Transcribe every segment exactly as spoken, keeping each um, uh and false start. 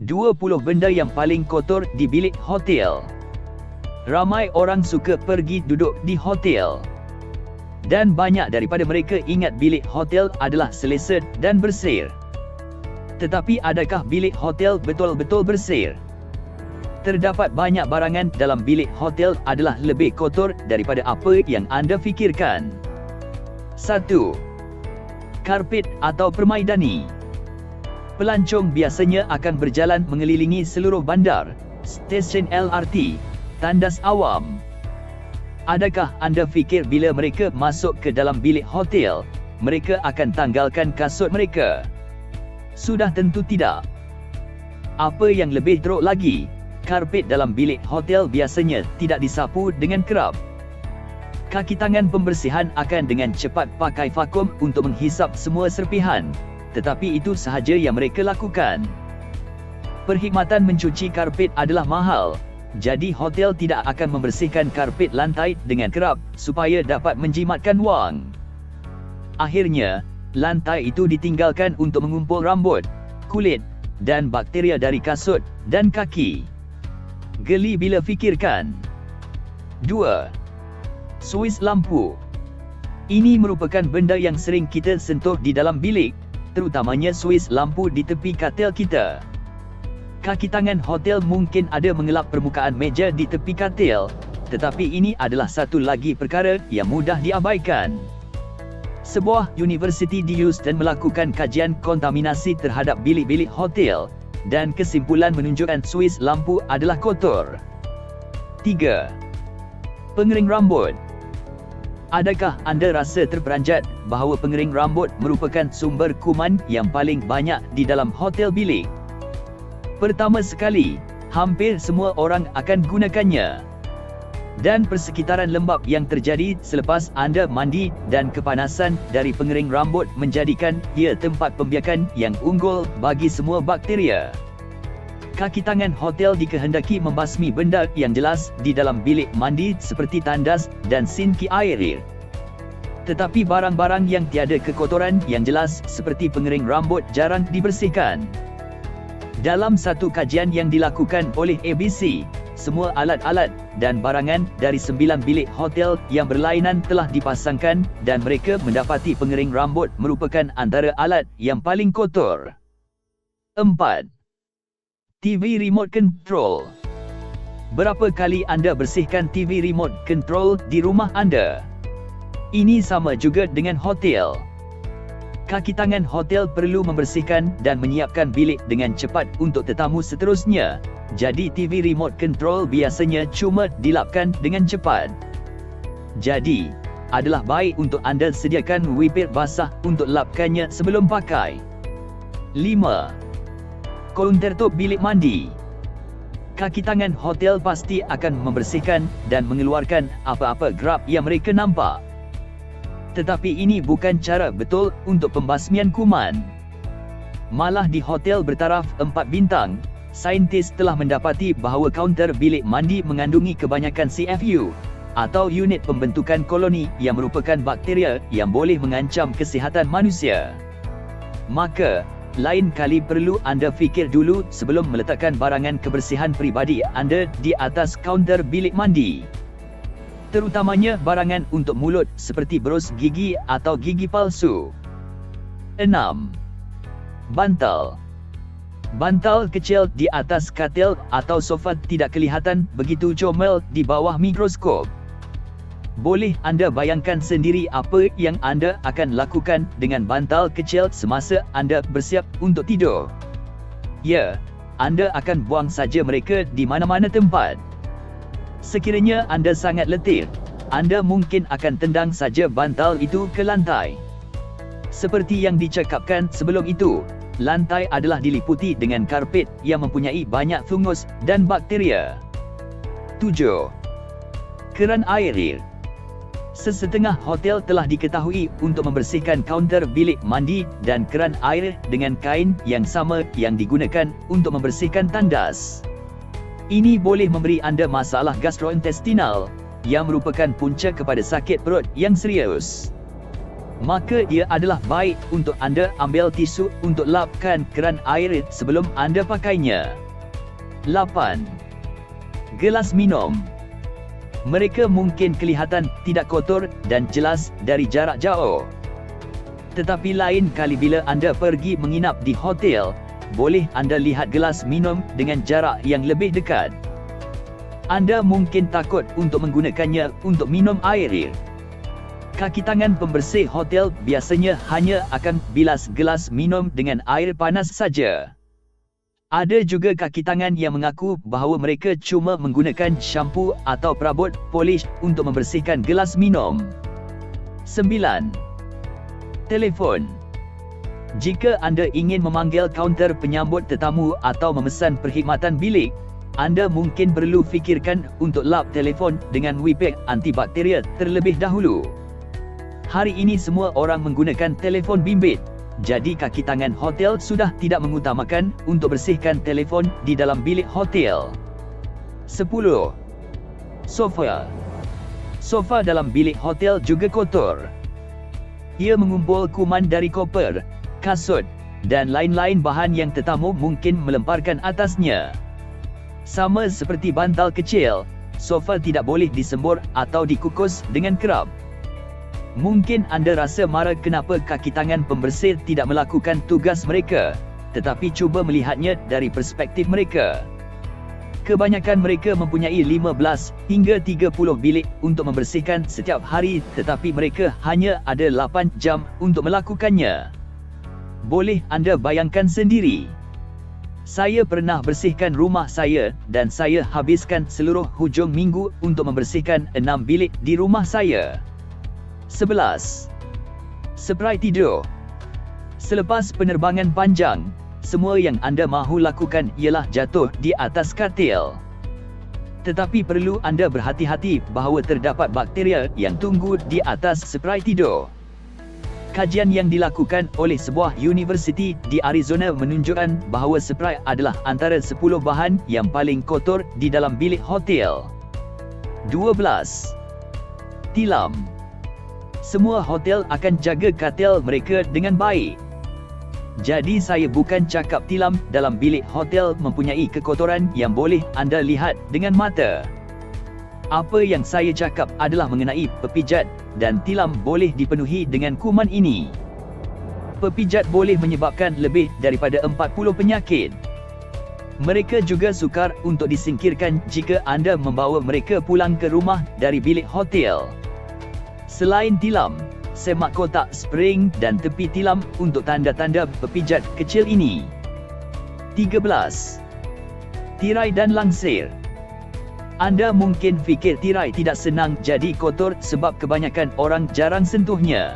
dua puluh benda yang paling kotor di bilik hotel. Ramai orang suka pergi duduk di hotel. Dan banyak daripada mereka ingat bilik hotel adalah selesa dan bersih. Tetapi adakah bilik hotel betul-betul bersih? Terdapat banyak barangan dalam bilik hotel adalah lebih kotor daripada apa yang anda fikirkan. satu. Karpet atau permaidani. Pelancong biasanya akan berjalan mengelilingi seluruh bandar, stesen L R T, tandas awam. Adakah anda fikir bila mereka masuk ke dalam bilik hotel, mereka akan tanggalkan kasut mereka? Sudah tentu tidak. Apa yang lebih teruk lagi, karpet dalam bilik hotel biasanya tidak disapu dengan kerap. Kaki tangan pembersihan akan dengan cepat pakai vakum untuk menghisap semua serpihan, tetapi itu sahaja yang mereka lakukan. Perkhidmatan mencuci karpet adalah mahal, jadi hotel tidak akan membersihkan karpet lantai dengan kerap supaya dapat menjimatkan wang. Akhirnya, lantai itu ditinggalkan untuk mengumpul rambut, kulit, dan bakteria dari kasut dan kaki. Geli bila fikirkan. dua. Suis lampu. Ini merupakan benda yang sering kita sentuh di dalam bilik, terutamanya suis lampu di tepi katil kita. Kaki tangan hotel mungkin ada mengelap permukaan meja di tepi katil, tetapi ini adalah satu lagi perkara yang mudah diabaikan. Sebuah universiti di Houston melakukan kajian kontaminasi terhadap bilik-bilik hotel, dan kesimpulan menunjukkan suis lampu adalah kotor. tiga. Pengering rambut. Adakah anda rasa terperanjat bahawa pengering rambut merupakan sumber kuman yang paling banyak di dalam hotel bilik? Pertama sekali, hampir semua orang akan gunakannya. Dan persekitaran lembap yang terjadi selepas anda mandi dan kepanasan dari pengering rambut menjadikan ia tempat pembiakan yang unggul bagi semua bakteria. Kaki tangan hotel dikehendaki membasmi benda yang jelas di dalam bilik mandi seperti tandas dan sinki air. Tetapi barang-barang yang tiada kekotoran yang jelas seperti pengering rambut jarang dibersihkan. Dalam satu kajian yang dilakukan oleh A B C, semua alat-alat dan barangan dari sembilan bilik hotel yang berlainan telah dipasangkan dan mereka mendapati pengering rambut merupakan antara alat yang paling kotor. empat. T V Remote Control. Berapa kali anda bersihkan T V Remote Control di rumah anda? Ini sama juga dengan hotel. Kaki tangan hotel perlu membersihkan dan menyiapkan bilik dengan cepat untuk tetamu seterusnya. Jadi T V Remote Control biasanya cuma dilapkan dengan cepat. Jadi, adalah baik untuk anda sediakan wipir basah untuk lapkannya sebelum pakai. lima. Kaunter top bilik mandi. Kaki tangan hotel pasti akan membersihkan dan mengeluarkan apa-apa gerab yang mereka nampak. Tetapi ini bukan cara betul untuk pembasmian kuman. Malah di hotel bertaraf empat bintang, saintis telah mendapati bahawa kaunter bilik mandi mengandungi kebanyakan C F U atau unit pembentukan koloni yang merupakan bakteria yang boleh mengancam kesihatan manusia. Maka, lain kali perlu anda fikir dulu sebelum meletakkan barangan kebersihan peribadi anda di atas kaunter bilik mandi. Terutamanya barangan untuk mulut seperti berus gigi atau gigi palsu. enam. Bantal. Bantal kecil di atas katil atau sofa tidak kelihatan begitu comel di bawah mikroskop. Boleh anda bayangkan sendiri apa yang anda akan lakukan dengan bantal kecil semasa anda bersiap untuk tidur? Ya, anda akan buang saja mereka di mana-mana tempat. Sekiranya anda sangat letih, anda mungkin akan tendang saja bantal itu ke lantai. Seperti yang dicakapkan sebelum itu, lantai adalah diliputi dengan karpet yang mempunyai banyak fungus dan bakteria. tujuh. Keran air. Sesetengah hotel telah diketahui untuk membersihkan kaunter bilik mandi dan keran air dengan kain yang sama yang digunakan untuk membersihkan tandas. Ini boleh memberi anda masalah gastrointestinal, yang merupakan punca kepada sakit perut yang serius. maka ia adalah baik untuk anda ambil tisu untuk lapkan keran air sebelum anda pakainya. lapan. Gelas minum. Mereka mungkin kelihatan tidak kotor dan jelas dari jarak jauh. Tetapi lain kali bila anda pergi menginap di hotel, boleh anda lihat gelas minum dengan jarak yang lebih dekat. Anda mungkin takut untuk menggunakannya untuk minum air. Kaki tangan pembersih hotel biasanya hanya akan bilas gelas minum dengan air panas saja. Ada juga kaki tangan yang mengaku bahawa mereka cuma menggunakan shampoo atau perabot polish untuk membersihkan gelas minum. sembilan. Telefon. Jika anda ingin memanggil kaunter penyambut tetamu atau memesan perkhidmatan bilik, anda mungkin perlu fikirkan untuk lap telefon dengan wipek antibakteria terlebih dahulu. Hari ini semua orang menggunakan telefon bimbit, jadi kaki tangan hotel sudah tidak mengutamakan untuk bersihkan telefon di dalam bilik hotel. sepuluh. Sofa. Sofa dalam bilik hotel juga kotor. Ia mengumpul kuman dari koper, kasut, dan lain-lain bahan yang tetamu mungkin melemparkan atasnya. Sama seperti bantal kecil, sofa tidak boleh disembur atau dikukus dengan kerap. Mungkin anda rasa marah kenapa kaki tangan pembersih tidak melakukan tugas mereka, tetapi cuba melihatnya dari perspektif mereka. Kebanyakan mereka mempunyai lima belas hingga tiga puluh bilik untuk membersihkan setiap hari, tetapi mereka hanya ada lapan jam untuk melakukannya. Boleh anda bayangkan sendiri. Saya pernah bersihkan rumah saya dan saya habiskan seluruh hujung minggu untuk membersihkan enam bilik di rumah saya. sebelas. Spray tidur. Selepas penerbangan panjang, semua yang anda mahu lakukan ialah jatuh di atas katil. Tetapi perlu anda berhati-hati bahawa terdapat bakteria yang tunggu di atas spray tidur. Kajian yang dilakukan oleh sebuah universiti di Arizona menunjukkan bahawa spray adalah antara sepuluh bahan yang paling kotor di dalam bilik hotel. dua belas. Tilam. Semua hotel akan jaga katil mereka dengan baik. Jadi saya bukan cakap tilam dalam bilik hotel mempunyai kekotoran yang boleh anda lihat dengan mata. Apa yang saya cakap adalah mengenai pepijat, dan tilam boleh dipenuhi dengan kuman ini. Pepijat boleh menyebabkan lebih daripada empat puluh penyakit. Mereka juga sukar untuk disingkirkan jika anda membawa mereka pulang ke rumah dari bilik hotel. Selain tilam, semak kotak spring dan tepi tilam untuk tanda-tanda pepijat kecil ini. tiga belas. Tirai dan langsir. Anda mungkin fikir tirai tidak senang jadi kotor sebab kebanyakan orang jarang sentuhnya.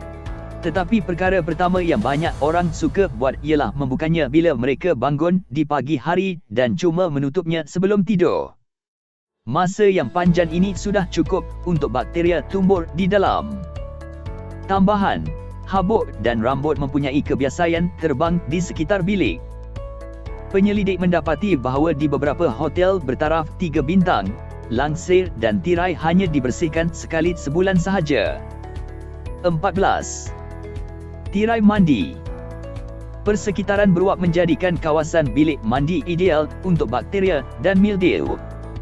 Tetapi perkara pertama yang banyak orang suka buat ialah membukanya bila mereka bangun di pagi hari dan cuma menutupnya sebelum tidur. Masa yang panjang ini sudah cukup untuk bakteria tumbuh di dalam. Tambahan, habuk dan rambut mempunyai kebiasaan terbang di sekitar bilik. Penyelidik mendapati bahawa di beberapa hotel bertaraf tiga bintang, langsir dan tirai hanya dibersihkan sekali sebulan sahaja. empat belas. Tirai mandi. Persekitaran beruap menjadikan kawasan bilik mandi ideal untuk bakteria dan mildew.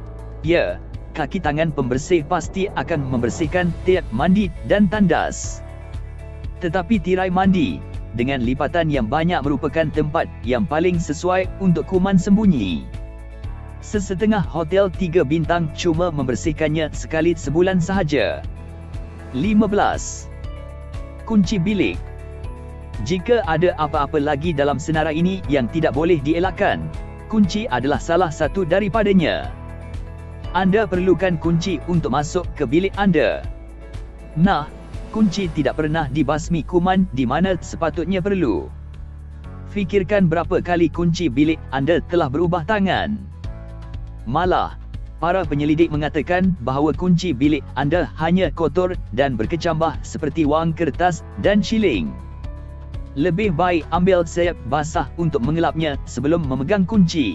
Ya, kaki tangan pembersih pasti akan membersihkan tiap mandi dan tandas. Tetapi tirai mandi dengan lipatan yang banyak merupakan tempat yang paling sesuai untuk kuman sembunyi. Sesetengah hotel tiga bintang cuma membersihkannya sekali sebulan sahaja. lima belas. Kunci bilik. Jika ada apa-apa lagi dalam senarai ini yang tidak boleh dielakkan, kunci adalah salah satu daripadanya. Anda perlukan kunci untuk masuk ke bilik anda. Nah, kunci tidak pernah dibasmi kuman di mana sepatutnya perlu. Fikirkan berapa kali kunci bilik anda telah berubah tangan. Malah, para penyelidik mengatakan bahawa kunci bilik anda hanya kotor dan berkecambah seperti wang kertas dan shilling. Lebih baik ambil sayap basah untuk mengelapnya sebelum memegang kunci.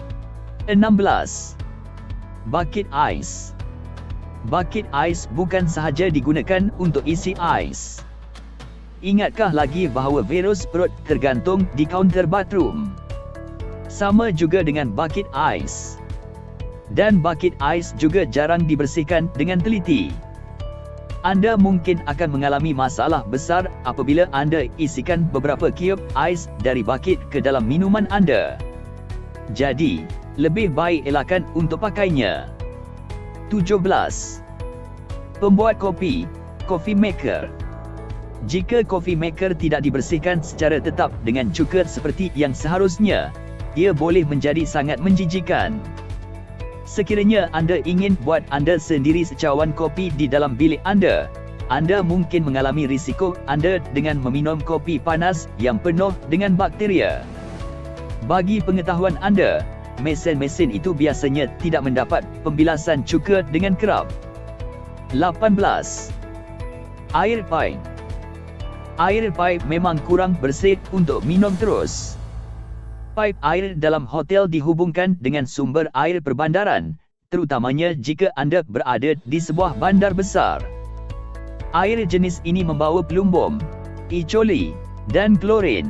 enam belas. Bucket ais. Bucket ais bukan sahaja digunakan untuk isi ais. Ingatkah lagi bahawa virus perut tergantung di kaunter bathroom? Sama juga dengan bucket ais. Dan bucket ais juga jarang dibersihkan dengan teliti. Anda mungkin akan mengalami masalah besar apabila anda isikan beberapa kiup ais dari bucket ke dalam minuman anda. Jadi, lebih baik elakkan untuk pakainya. tujuh belas. Pembuat kopi, coffee maker. Jika coffee maker tidak dibersihkan secara tetap dengan cuka seperti yang seharusnya, ia boleh menjadi sangat menjijikkan. Sekiranya anda ingin buat anda sendiri secawan kopi di dalam bilik anda, anda mungkin mengalami risiko anda dengan meminum kopi panas yang penuh dengan bakteria. Bagi pengetahuan anda, mesin-mesin itu biasanya tidak mendapat pembilasan cuka dengan kerap. lapan belas. Air paip. Air paip memang kurang bersih untuk minum terus. Paip air dalam hotel dihubungkan dengan sumber air perbandaran, terutamanya jika anda berada di sebuah bandar besar. Air jenis ini membawa pelumbum, E. coli, dan klorin.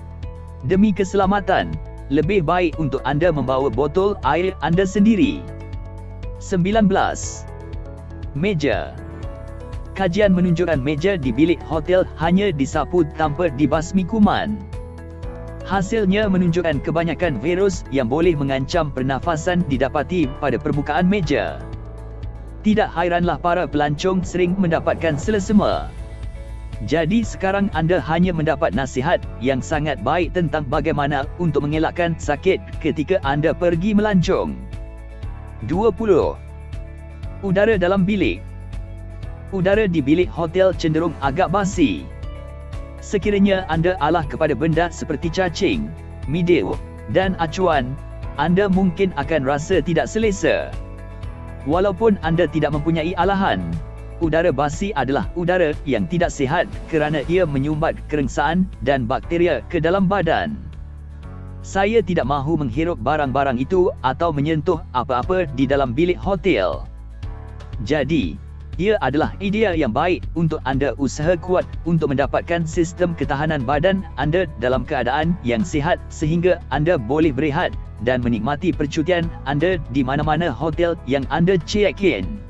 Demi keselamatan, lebih baik untuk anda membawa botol air anda sendiri. sembilan belas. Meja. Kajian menunjukkan meja di bilik hotel hanya disapu tanpa dibasmi kuman. Hasilnya menunjukkan kebanyakan virus yang boleh mengancam pernafasan didapati pada permukaan meja. Tidak hairanlah para pelancong sering mendapatkan selesema. Jadi sekarang anda hanya mendapat nasihat yang sangat baik tentang bagaimana untuk mengelakkan sakit ketika anda pergi melancong. dua puluh. Udara dalam bilik. Udara di bilik hotel cenderung agak basi. Sekiranya anda alah kepada benda seperti cacing, midil, dan acuan, anda mungkin akan rasa tidak selesa. Walaupun anda tidak mempunyai alahan, udara basi adalah udara yang tidak sihat kerana ia menyumbat kerengsaan dan bakteria ke dalam badan. Saya tidak mahu menghirup barang-barang itu atau menyentuh apa-apa di dalam bilik hotel. Jadi, ia adalah idea yang baik untuk anda usaha kuat untuk mendapatkan sistem ketahanan badan anda dalam keadaan yang sihat sehingga anda boleh berehat dan menikmati percutian anda di mana-mana hotel yang anda check in.